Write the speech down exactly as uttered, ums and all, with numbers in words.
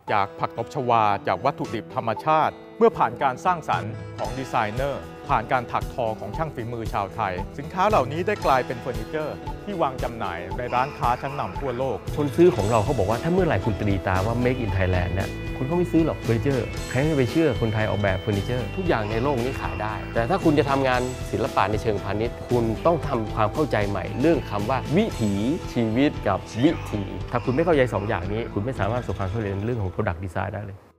จากผักตบชวาจากวัตถุดิบธรรมชาติเมื่อผ่านการสร้างสรรค์ของดีไซเนอร์ผ่านการถักทอของช่างฝีมือชาวไทยสินค้าเหล่านี้ได้กลายเป็นเฟอร์นิเจอร์ที่วางจำหน่ายในร้านค้าชั้นนำทั่วโลกคนซื้อของเราเขาบอกว่าถ้าเมื่อไหร่คุณตรีตาว่า Make in Thailand เนี่ยคุณก็ไม่ซื้อหรอกเฟอร์นิเจอร์ใครจะไปเชื่อคนไทยออกแบบเฟอร์นิเจอร์ทุกอย่างในโลกนี้ขายได้แต่ถ้าคุณจะทำงานศิลปะในเชิงพาณิชย์คุณต้องทำความเข้าใจใหม่เรื่องคำว่าวิถีชีวิตกับวิถีถ้าคุณไม่เข้าใจสองอย่างนี้คุณไม่สามารถประสบความสำเร็จในเรื่องของ Product Design ได้เลย